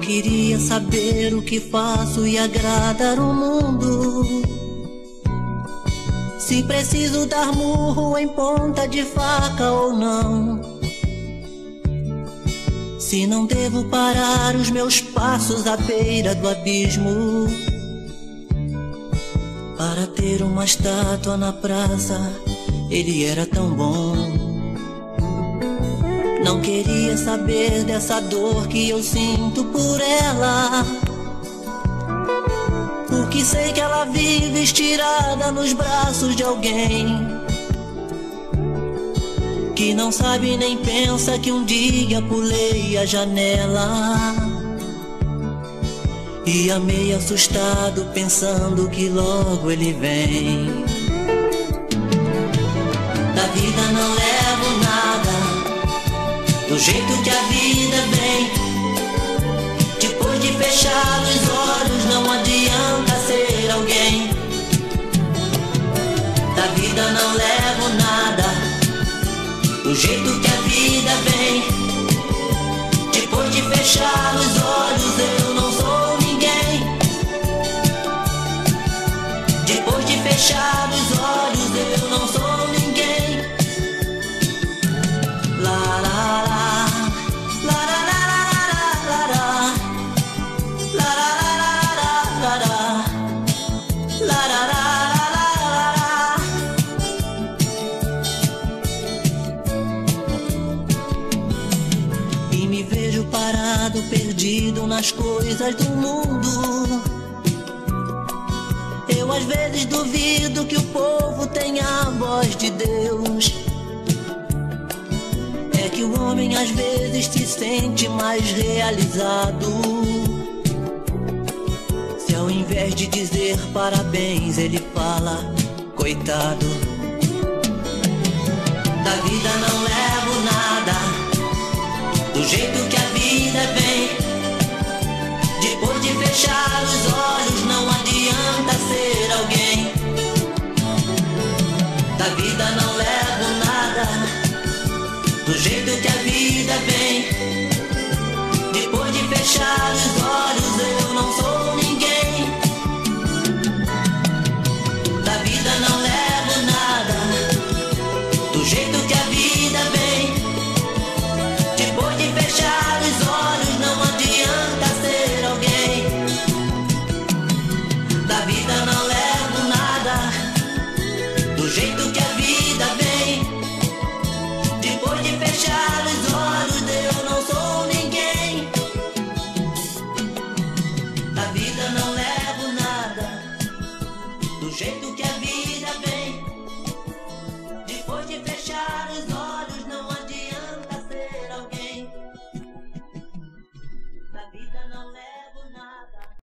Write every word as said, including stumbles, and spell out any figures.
queria saber o que faço e agradar o mundo. Se preciso dar murro em ponta de faca ou não. Se não devo parar os meus passos à beira do abismo. Para ter uma estátua na praça, ele era tão bom. Não queria saber dessa dor que eu sinto por ela, porque sei que ela vive estirada nos braços de alguém que não sabe nem pensa que um dia pulei a janela e amei assustado pensando que logo ele vem. Da vida não levo nada, do jeito que a vida vem. Depois de fechar os olhos não adianta ser alguém. Da vida não levo nada, do jeito que a vida vem. Depois de fechar os olhos eu não sou ninguém. Depois de fechar os olhos eu não sou ninguém. La la la, la la la la la la, la la la la la la, la la la la. E me vejo parado, perdido nas coisas do mundo. Eu às vezes duvido que o povo tenha a voz de Deus. É que o homem às vezes se sente mais realizado se ao invés de dizer parabéns ele fala coitado. Da vida não levo nada, do jeito que a vida vem. Depois de fechar